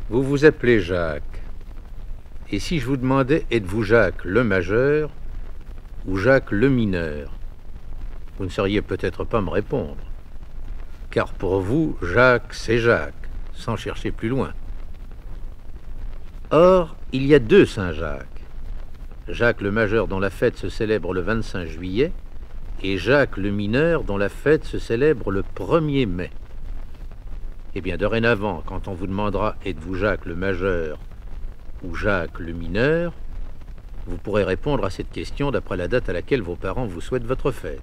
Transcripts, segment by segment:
Vous vous appelez Jacques. Et si je vous demandais, êtes-vous Jacques le majeur ou Jacques le mineur? Vous ne sauriez peut-être pas me répondre. Car pour vous, Jacques, c'est Jacques, sans chercher plus loin. Or, il y a deux Saint-Jacques. Jacques le majeur dont la fête se célèbre le 25 juillet et Jacques le mineur dont la fête se célèbre le 1er mai. Eh bien, dorénavant, quand on vous demandera « Êtes-vous Jacques le majeur ?» ou « Jacques le mineur ?» vous pourrez répondre à cette question d'après la date à laquelle vos parents vous souhaitent votre fête.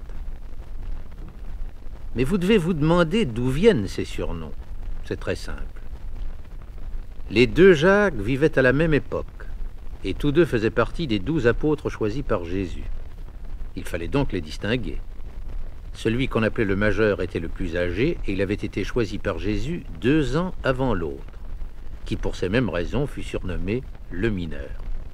Mais vous devez vous demander d'où viennent ces surnoms. C'est très simple. Les deux Jacques vivaient à la même époque, et tous deux faisaient partie des 12 apôtres choisis par Jésus. Il fallait donc les distinguer. Celui qu'on appelait le majeur était le plus âgé, et il avait été choisi par Jésus 2 ans avant l'autre, qui pour ces mêmes raisons fut surnommé le mineur.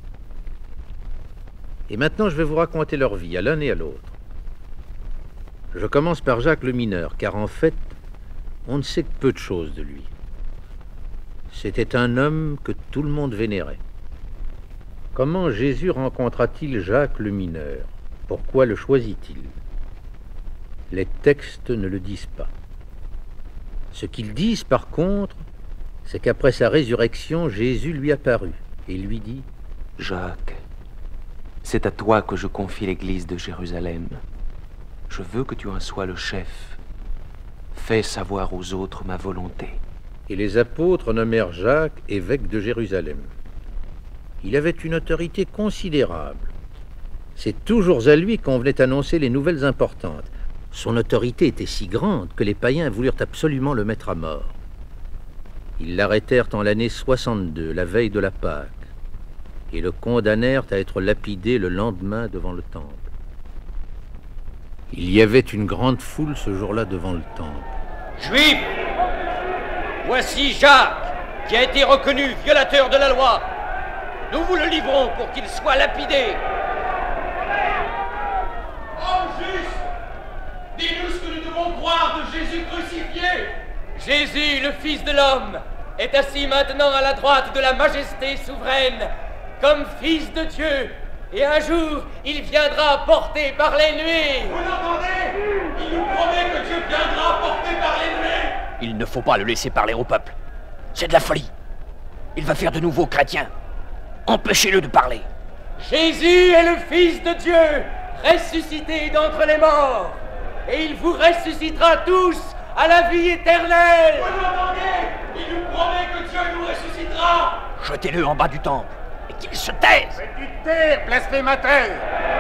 Et maintenant je vais vous raconter leur vie, à l'un et à l'autre. Je commence par Jacques le mineur, car en fait, on ne sait que peu de choses de lui. C'était un homme que tout le monde vénérait. Comment Jésus rencontra-t-il Jacques le mineur? Pourquoi le choisit-il? Les textes ne le disent pas. Ce qu'ils disent, par contre, c'est qu'après sa résurrection, Jésus lui apparut et lui dit « Jacques, c'est à toi que je confie l'église de Jérusalem. Je veux que tu en sois le chef. Fais savoir aux autres ma volonté. » Et les apôtres nommèrent Jacques évêque de Jérusalem. Il avait une autorité considérable. C'est toujours à lui qu'on venait annoncer les nouvelles importantes. Son autorité était si grande que les païens voulurent absolument le mettre à mort. Ils l'arrêtèrent en l'année 62, la veille de la Pâque, et le condamnèrent à être lapidé le lendemain devant le temple. Il y avait une grande foule ce jour-là devant le temple. Juifs, voici Jacques, qui a été reconnu violateur de la loi. Nous vous le livrons pour qu'il soit lapidé. Homme juste, dis-nous ce que nous devons croire de Jésus crucifié. Jésus, le Fils de l'homme, est assis maintenant à la droite de la majesté souveraine, comme Fils de Dieu, et un jour, il viendra porté par les nuées. Vous l'entendez? Il nous promet que Dieu viendra porté par les nuées. Il ne faut pas le laisser parler au peuple. C'est de la folie. Il va faire de nouveaux chrétiens. Empêchez-le de parler. Jésus est le Fils de Dieu, ressuscité d'entre les morts, et il vous ressuscitera tous à la vie éternelle. Vous l'entendez? Il nous promet que Dieu nous ressuscitera. Jetez-le en bas du temple et qu'il se taise. Fais-tu taire, blasphémateur?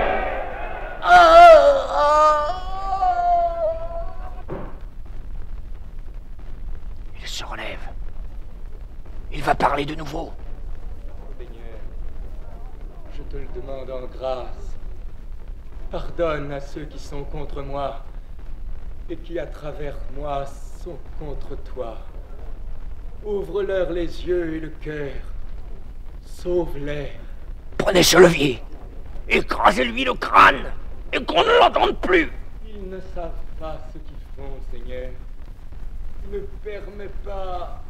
Il se relève. Il va parler de nouveau. Seigneur, je te le demande en grâce. Pardonne à ceux qui sont contre moi et qui, à travers moi, sont contre toi. Ouvre-leur les yeux et le cœur. Sauve-les. Prenez ce levier. Écrasez-lui le crâne et qu'on ne l'entende plus. Ils ne savent pas ce qu'ils font, Seigneur. Ne permets pas...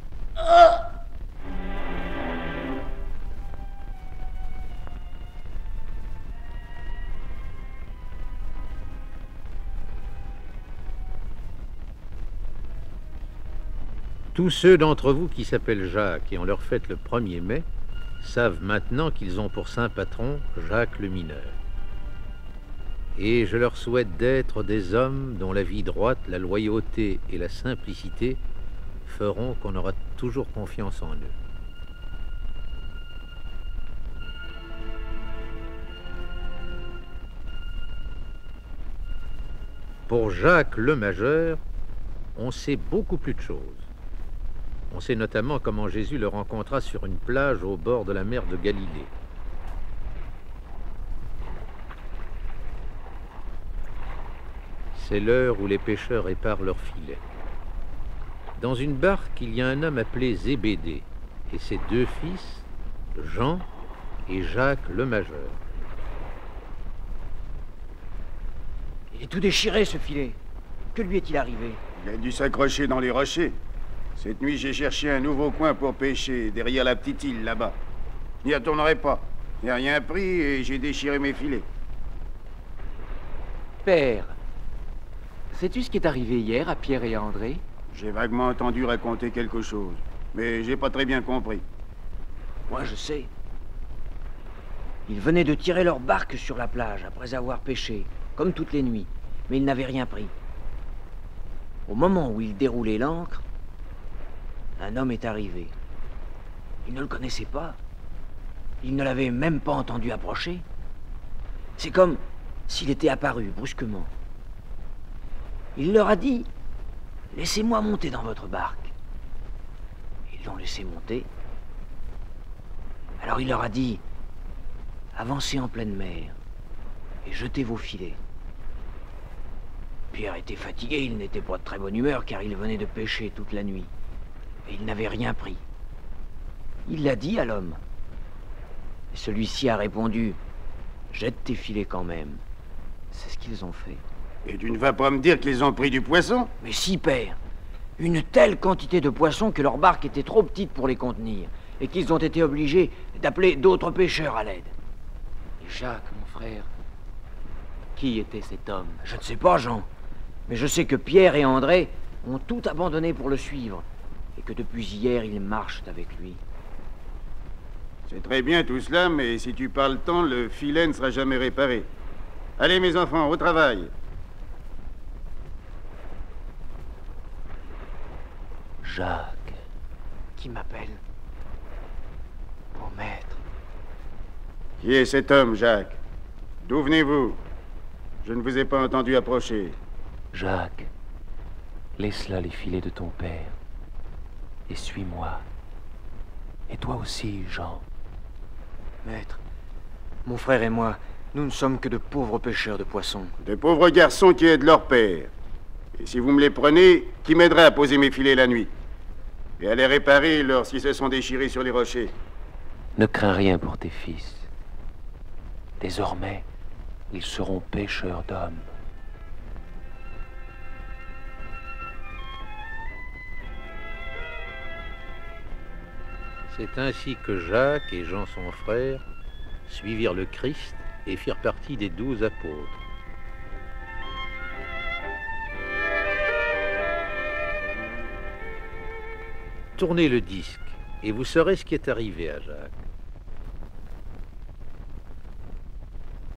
Tous ceux d'entre vous qui s'appellent Jacques et ont leur fête le 1er mai savent maintenant qu'ils ont pour saint patron Jacques le mineur. Et je leur souhaite d'être des hommes dont la vie droite, la loyauté et la simplicité feront qu'on aura toujours confiance en eux. Pour Jacques le majeur, on sait beaucoup plus de choses. On sait notamment comment Jésus le rencontra sur une plage au bord de la mer de Galilée. C'est l'heure où les pêcheurs éparent leurs filets. Dans une barque, il y a un homme appelé Zébédée et ses 2 fils, Jean et Jacques le majeur. Il est tout déchiré, ce filet. Que lui est-il arrivé? Il a dû s'accrocher dans les rochers. Cette nuit, j'ai cherché un nouveau coin pour pêcher, derrière la petite île, là-bas. Je n'y retournerai pas. Je n'ai rien pris et j'ai déchiré mes filets. Père, sais-tu ce qui est arrivé hier à Pierre et à André? J'ai vaguement entendu raconter quelque chose, mais j'ai pas très bien compris. Moi, je sais. Ils venaient de tirer leur barque sur la plage après avoir pêché, comme toutes les nuits, mais ils n'avaient rien pris. Au moment où ils déroulaient l'ancre, un homme est arrivé. Ils ne le connaissaient pas. Ils ne l'avaient même pas entendu approcher. C'est comme s'il était apparu brusquement. Il leur a dit « Laissez-moi monter dans votre barque ». Ils l'ont laissé monter. Alors il leur a dit « Avancez en pleine mer et jetez vos filets ». Pierre était fatigué, il n'était pas de très bonne humeur car il venait de pêcher toute la nuit. Et il n'avait rien pris. Il l'a dit à l'homme. Et celui-ci a répondu « Jette tes filets quand même ». C'est ce qu'ils ont fait. Et tu ne vas pas me dire qu'ils ont pris du poisson? Mais si, père. Une telle quantité de poissons que leur barque était trop petite pour les contenir, et qu'ils ont été obligés d'appeler d'autres pêcheurs à l'aide. Et Jacques, mon frère, qui était cet homme? Je ne sais pas, Jean, mais je sais que Pierre et André ont tout abandonné pour le suivre, et que depuis hier, ils marchent avec lui. C'est très bien tout cela, mais si tu parles tant, le filet ne sera jamais réparé. Allez, mes enfants, au travail. Jacques. Qui m'appelle? Mon maître. Qui est cet homme, Jacques? D'où venez-vous? Je ne vous ai pas entendu approcher. Jacques, laisse là les filets de ton père et suis-moi. Et toi aussi, Jean. Maître, mon frère et moi, nous ne sommes que de pauvres pêcheurs de poissons. De pauvres garçons qui aident leur père. Et si vous me les prenez, qui m'aiderait à poser mes filets la nuit? Et à les réparer lorsqu'ils se sont déchirés sur les rochers? Ne crains rien pour tes fils. Désormais, ils seront pêcheurs d'hommes. C'est ainsi que Jacques et Jean son frère suivirent le Christ et firent partie des 12 apôtres. Tournez le disque et vous saurez ce qui est arrivé à Jacques.